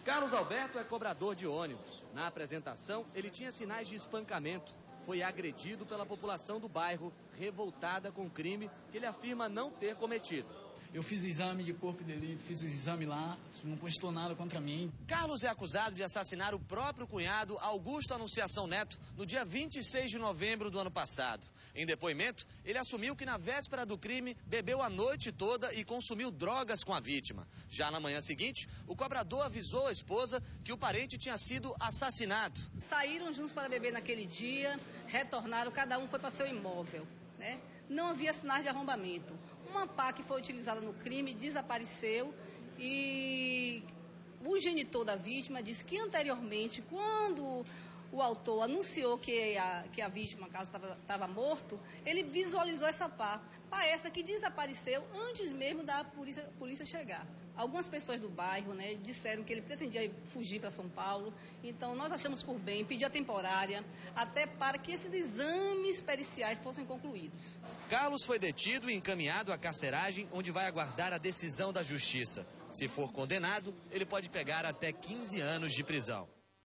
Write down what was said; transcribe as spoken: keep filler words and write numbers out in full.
Carlos Alberto é cobrador de ônibus. Na apresentação, ele tinha sinais de espancamento. Foi agredido pela população do bairro, revoltada com o crime que ele afirma não ter cometido. Eu fiz o exame de corpo de delito, fiz o exame lá, não constou nada contra mim. Carlos é acusado de assassinar o próprio cunhado, Augusto Anunciação Neto, no dia vinte e seis de novembro do ano passado. Em depoimento, ele assumiu que na véspera do crime, bebeu a noite toda e consumiu drogas com a vítima. Já na manhã seguinte, o cobrador avisou a esposa que o parente tinha sido assassinado. Saíram juntos para beber naquele dia, retornaram, cada um foi para seu imóvel, né? Não havia sinais de arrombamento. Uma pá que foi utilizada no crime desapareceu e o genitor da vítima disse que anteriormente, quando o autor anunciou que a, que a vítima, Carlos, estava morto, ele visualizou essa pá. Pá essa que desapareceu antes mesmo da polícia, polícia chegar. Algumas pessoas do bairro, né, disseram que ele pretendia fugir para São Paulo. Então, nós achamos por bem pedir a temporária, até para que esses exames periciais fossem concluídos. Carlos foi detido e encaminhado à carceragem, onde vai aguardar a decisão da justiça. Se for condenado, ele pode pegar até quinze anos de prisão.